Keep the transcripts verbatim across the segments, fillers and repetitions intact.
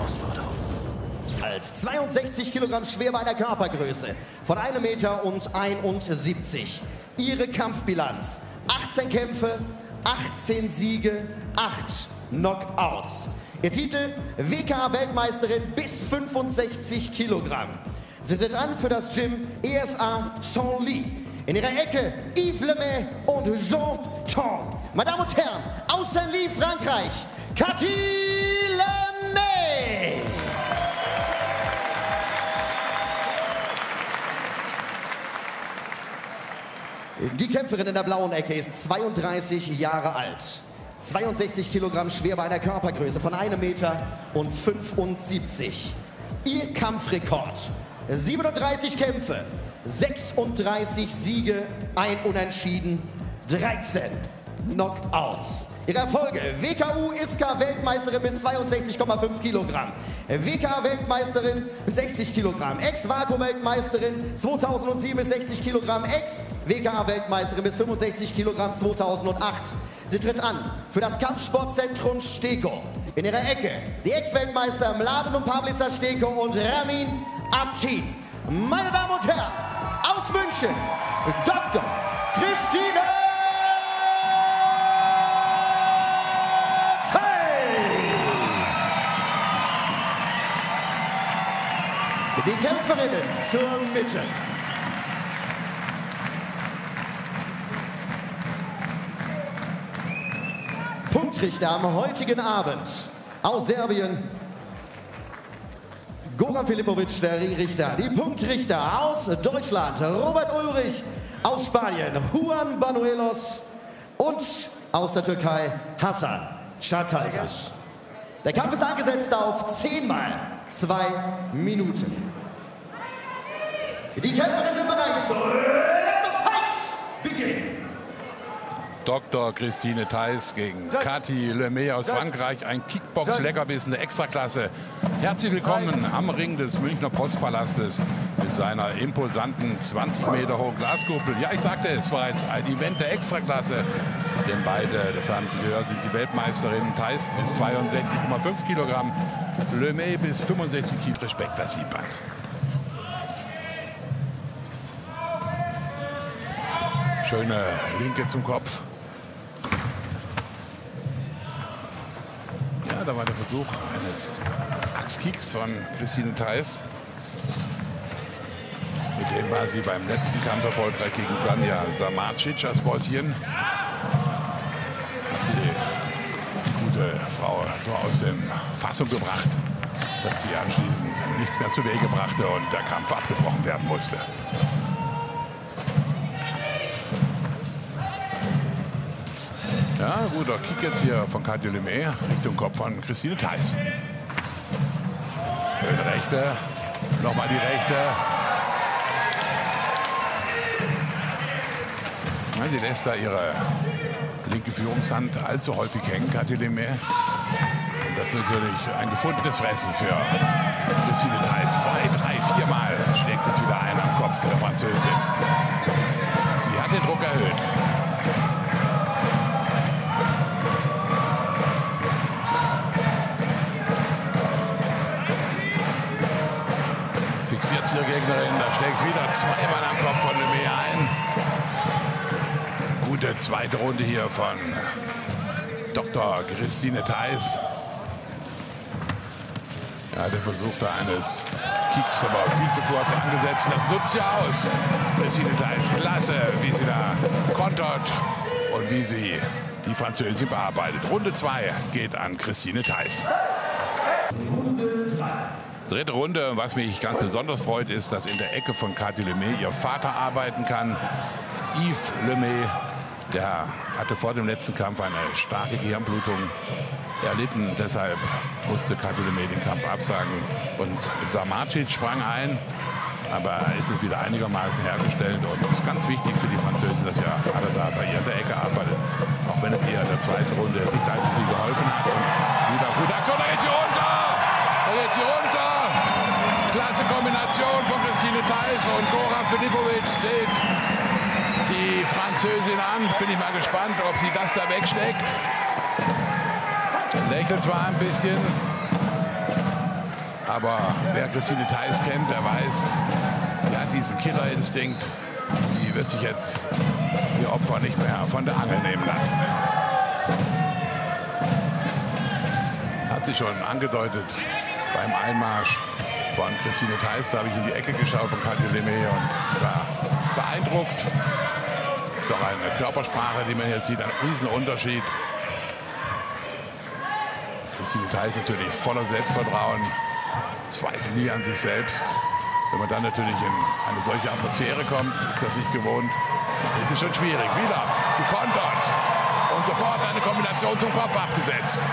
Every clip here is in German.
Herausforderung. Als zweiundsechzig Kilogramm schwer bei einer Körpergröße von einem Meter und einundsiebzig. Ihre Kampfbilanz: achtzehn Kämpfe, achtzehn Siege, acht Knockouts. Ihr Titel: W K-Weltmeisterin bis fünfundsechzig Kilogramm. Sie tritt an für das Gym E S A Senlis. In ihrer Ecke Yves Lemay und Jean Thon. Meine Damen und Herren, aus Senlis, Frankreich, Cathy Lemay. Die Kämpferin in der blauen Ecke ist zweiunddreißig Jahre alt. zweiundsechzig Kilogramm schwer bei einer Körpergröße von einem Meter und fünfundsiebzig. Ihr Kampfrekord: siebenunddreißig Kämpfe, sechsunddreißig Siege, ein Unentschieden, dreizehn Knockouts. Ihre Erfolge: W K U-I S K-Weltmeisterin bis zweiundsechzig Komma fünf Kilogramm, W K-Weltmeisterin bis sechzig Kilogramm, Ex-Vakuum-Weltmeisterin zweitausendsieben bis sechzig Kilogramm, Ex-W K-Weltmeisterin bis fünfundsechzig Kilogramm zweitausendacht. Sie tritt an für das Kampfsportzentrum Steko. In ihrer Ecke die Ex-Weltmeister Mladen und Pavlica Steko und Ramin Abtin. Meine Damen und Herren, aus München, Doktor Christine Die Kämpferinnen zur Mitte. Punktrichter am heutigen Abend aus Serbien, Goran Filipovic, der Ringrichter. Die Punktrichter aus Deutschland, Robert Ulrich, aus Spanien, Juan Banuelos und aus der Türkei, Hasan Çatalca. Der Kampf ist angesetzt auf zehn mal zwei Minuten. Die Kämpferinnen sind bereit. So, let the fight begin. Doktor Christine Theis gegen Cathy Lemay aus Frankreich. Ein Kickbox-Leckerbissen der Extraklasse. Herzlich willkommen am Ring des Münchner Postpalastes mit seiner imposanten zwanzig Meter hohen Glaskuppel. Ja, ich sagte es bereits, ein Event der Extraklasse. Denn beide, das haben Sie gehört, sind die Weltmeisterinnen. Theis bis zweiundsechzig Komma fünf Kilogramm, Lemay bis fünfundsechzig Kilo. Respekt, das sieht man. Schöne Linke zum Kopf. Ja, da war der Versuch eines Axtkicks von Christine Theis. Mit dem war sie beim letzten Kampf erfolgreich gegen Sanja Samardžić aus Bosnien. Hat sie die gute Frau so aus der Fassung gebracht, dass sie anschließend nichts mehr zu Wege brachte und der Kampf abgebrochen werden musste. Ja, guter Kick jetzt hier von Cathy Lemay Richtung Kopf von Christine Theis. Schöne Rechte, nochmal die Rechte. Ja, sie lässt da ihre linke Führungshand allzu häufig hängen, Cathy Lemay. Und das ist natürlich ein gefundenes Fressen für Christine Theis. Zwei, drei, vier Mal schlägt jetzt wieder ein am Kopf der Französin. Sie hat den Druck erhöht. Fixiert ihre Gegnerin, da schlägt es wieder zweimal am Kopf von Lemay ein. Gute zweite Runde hier von Doktor Christine Theis. Ja, der Versuch da eines Kicks, aber viel zu kurz angesetzt. Das nutzt sie aus. Christine Theis, klasse, wie sie da kontert und wie sie die Französin bearbeitet. Runde zwei geht an Christine Theis. Dritte Runde, was mich ganz besonders freut, ist, dass in der Ecke von Cathy Lemay ihr Vater arbeiten kann. Yves Lemay, der hatte vor dem letzten Kampf eine starke Gehirnblutung erlitten. Deshalb musste Cathy Lemay den Kampf absagen. Und Samardžić sprang ein, aber ist es wieder einigermaßen hergestellt. Und es ist ganz wichtig für die Französin, dass ihr Vater da bei ihr in der Ecke arbeitet. Auch wenn es ihr in der zweiten Runde nicht allzu viel geholfen hat. Und wieder gute Aktion, da geht sie runter! Da geht sie runter! Klasse Kombination von Christine Theis und Goran Filipovic zählt die Französin an. Bin ich mal gespannt, ob sie das da wegsteckt. Lächelt zwar ein bisschen. Aber wer Christine Theis kennt, der weiß, sie hat diesen Killerinstinkt. Sie wird sich jetzt ihr Opfer nicht mehr von der Angel nehmen lassen. Hat sie schon angedeutet beim Einmarsch von Christine Theis. Da habe ich in die Ecke geschaut von Kathi Lemme und sie war beeindruckt. Das ist auch eine Körpersprache, die man jetzt sieht, ein Riesenunterschied. Christine Theis natürlich voller Selbstvertrauen, zweifelt nie an sich selbst. Wenn man dann natürlich in eine solche Atmosphäre kommt, ist das nicht gewohnt. Das ist schon schwierig. Wieder gekontert und sofort eine Kombination zum Kopf abgesetzt.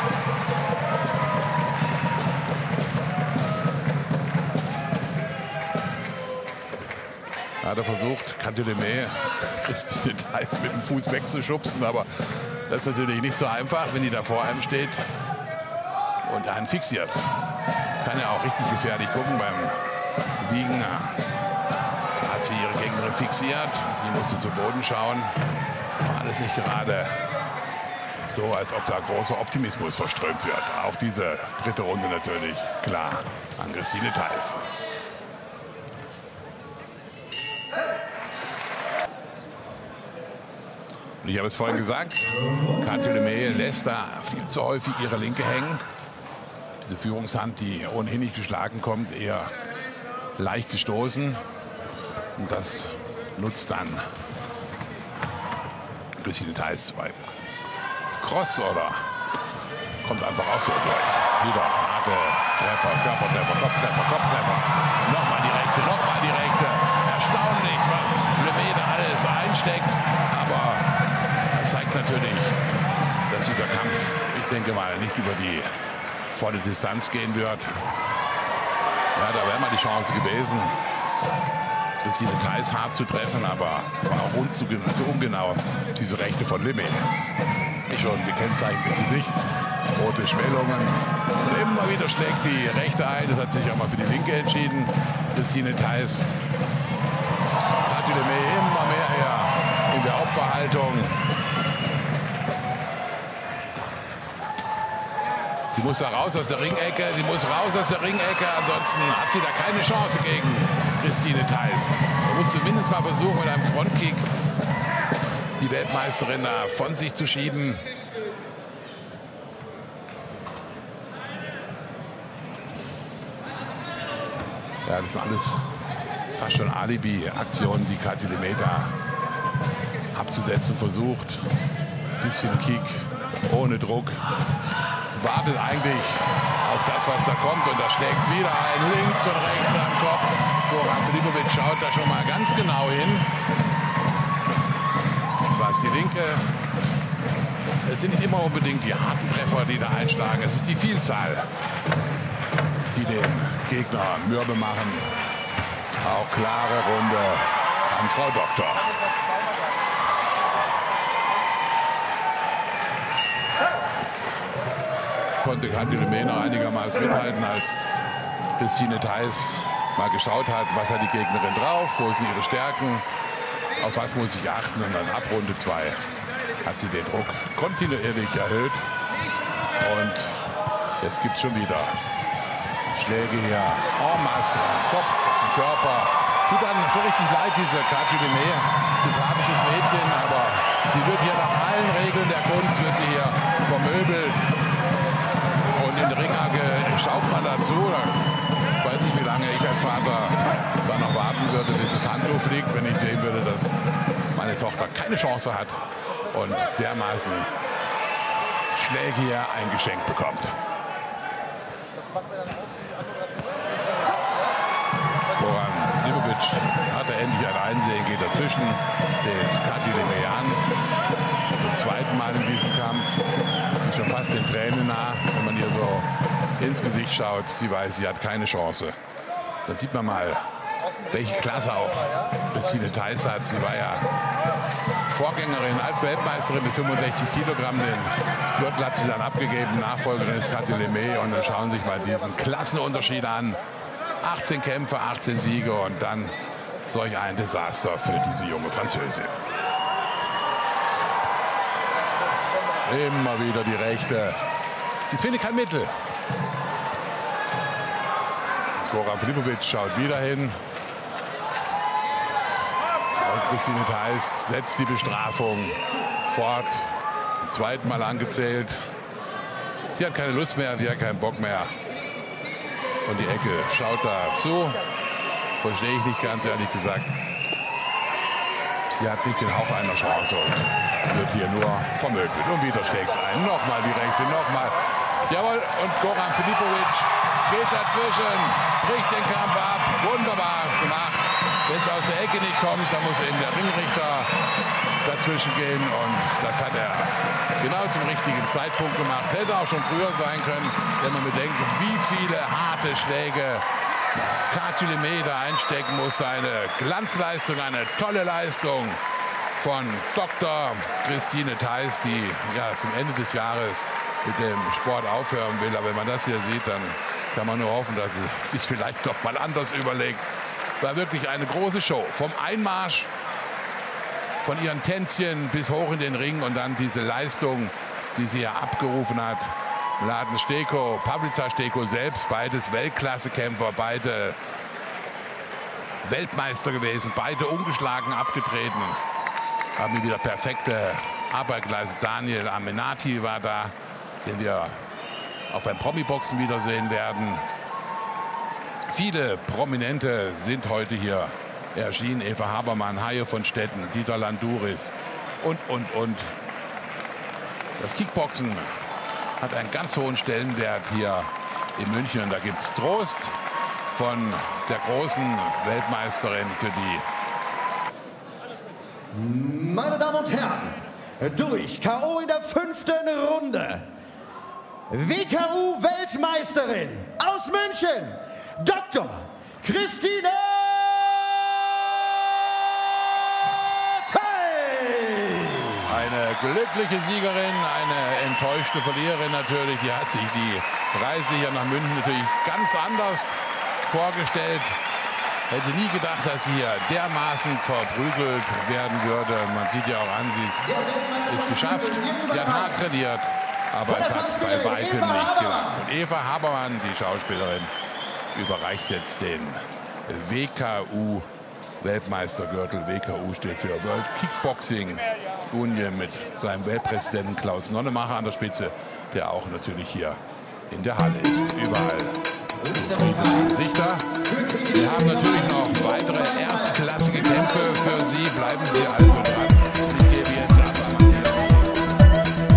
Hat er versucht, Kathi Lemme Christine Theis mit dem Fuß wegzuschubsen, aber das ist natürlich nicht so einfach, wenn die da vor einem steht und einen fixiert. Kann ja auch richtig gefährlich gucken beim Wiegen. Da hat sie ihre Gegnerin fixiert. Sie musste zu Boden schauen. Alles nicht gerade so, als ob da großer Optimismus verströmt wird. Auch diese dritte Runde natürlich klar an Christine Theis. Und ich habe es vorhin gesagt, Kathi Lemme lässt da viel zu häufig ihre Linke hängen. Diese Führungshand, die ohnehin nicht geschlagen kommt, eher leicht gestoßen. Und das nutzt dann Christine Theis beim Cross oder kommt einfach auch so durch. Wieder harte Treffer, Körpertreffer, Kopftreffer, Kopftreffer. Nochmal die rechte, nochmal die rechte. Erstaunlich, was Lemme da alles einsteckt. Aber das zeigt natürlich, dass dieser Kampf, ich denke mal, nicht über die volle Distanz gehen wird. Ja, da wäre mal die Chance gewesen, Christine Theis hart zu treffen, aber war auch rund zu, zu ungenau diese Rechte von Lemme. Schon gekennzeichnetes Gesicht, rote Schwellungen. Und immer wieder schlägt die Rechte ein. Das hat sich auch mal für die Linke entschieden. Christine Theis. Kathi Lemme immer mehr her in der Opferhaltung. Sie muss da raus aus der Ringecke. Sie muss raus aus der Ringecke. Ansonsten hat sie da keine Chance gegen Christine Theis. Man muss zumindest mal versuchen, mit einem Frontkick die Weltmeisterin da von sich zu schieben. Ja, das sind alles fast schon Alibi-Aktionen, die Kathi Lemme da abzusetzen versucht. Ein bisschen Kick, ohne Druck. Wartet eigentlich auf das, was da kommt. Und da schlägt es wieder ein, links und rechts am Kopf. Goran Filipovic schaut da schon mal ganz genau hin. Das ist die Linke. Es sind nicht immer unbedingt die harten Treffer, die da einschlagen. Es ist die Vielzahl, die den Gegner mürbe machen. Auch klare Runde an Frau Doktor. Konnte Kathi Lemme noch einigermaßen mithalten, als Christine Theis mal geschaut hat, was hat die Gegnerin drauf, wo sind ihre Stärken. Auf was muss ich achten? Und dann ab Runde zwei hat sie den Druck kontinuierlich erhöht. Und jetzt gibt es schon wieder Schläge hier en masse, Kopf, Körper. Tut dann schon richtig leid, diese Kathi Lemme. Sympathisches Mädchen, aber sie wird hier nach allen Regeln der Kunst wird sie hier vermöbelt. Und in der Ringecke schaut man dazu. Ich weiß nicht, wie lange ich als Vater da noch warten würde, bis das Handtuch fliegt, wenn ich sehen würde, dass meine Tochter keine Chance hat und dermaßen Schläge hier eingeschenkt bekommt. Goran Filipovic hatte endlich ein Einsehen, geht dazwischen, zählt Kathi Lemme an. Zum zweiten Mal in diesem Kampf. Ist schon fast den Tränen nah, wenn man ihr so ins Gesicht schaut. Sie weiß, sie hat keine Chance. Da sieht man mal, welche Klasse auch Christine Theis hat. Sie war ja Vorgängerin als Weltmeisterin mit fünfundsechzig Kilogramm. Den Gürtel hat sie dann abgegeben. Nachfolgerin ist Kathi Lemme. Und dann schauen Sie sich mal diesen Klassenunterschied an. achtzehn Kämpfe, achtzehn Siege und dann solch ein Desaster für diese junge Französin. Immer wieder die Rechte. Sie findet kein Mittel. Goran Filipovic schaut wieder hin. Und Christine Theis setzt die Bestrafung fort. Zum zweiten Mal angezählt. Sie hat keine Lust mehr, sie hat keinen Bock mehr. Und die Ecke schaut da zu. Verstehe ich nicht ganz ehrlich gesagt. Sie hat nicht den Hauch einer Chance und wird hier nur vermöbelt. Und wieder schlägt es ein. Nochmal die rechte, nochmal. Jawohl, und Goran Filipovic geht dazwischen, bricht den Kampf ab. Wunderbar gemacht. Wenn es aus der Ecke nicht kommt, dann muss eben der Ringrichter dazwischen gehen. Und das hat er genau zum richtigen Zeitpunkt gemacht. Hätte auch schon früher sein können, wenn man bedenkt, wie viele harte Schläge Katyl da einstecken muss. Eine Glanzleistung, eine tolle Leistung von Doktor Christine Theis, die ja zum Ende des Jahres mit dem Sport aufhören will. Aber wenn man das hier sieht, dann kann man nur hoffen, dass sie sich vielleicht doch mal anders überlegt. War wirklich eine große Show. Vom Einmarsch, von ihren Tänzchen bis hoch in den Ring und dann diese Leistung, die sie ja abgerufen hat. Mladen Steko, Pavlica Steko selbst, beides Weltklasse-Kämpfer, beide Weltmeister gewesen, beide ungeschlagen abgetreten. Haben wieder perfekte Arbeit geleistet. Daniel Aminati war da, den wir auch beim Promi-Boxen wiedersehen werden. Viele Prominente sind heute hier erschienen. Eva Habermann, Hajo von Stetten, Dieter Landuris und, und, und. Das Kickboxen hat einen ganz hohen Stellenwert hier in München. Und da gibt es Trost von der großen Weltmeisterin für die. Meine Damen und Herren, durch K O in der fünften Runde. W K U-Weltmeisterin aus München, Doktor Christine Eine glückliche Siegerin, eine enttäuschte Verliererin natürlich. Die hat sich die Reise hier nach München natürlich ganz anders vorgestellt. Hätte nie gedacht, dass sie hier dermaßen verprügelt werden würde. Man sieht ja auch an, sie ist, ist geschafft. Sie hat hart trainiert, aber es hat bei weitem nicht gelangt. Und Eva Habermann, die Schauspielerin, überreicht jetzt den W K U-Weltmeistergürtel. W K U steht für World Kickboxing Union mit seinem Weltpräsidenten Klaus Nonnemacher an der Spitze, der auch natürlich hier in der Halle ist. Überall zufriedene Gesichter. Wir haben natürlich noch weitere erstklassige Kämpfe für Sie. Bleiben Sie also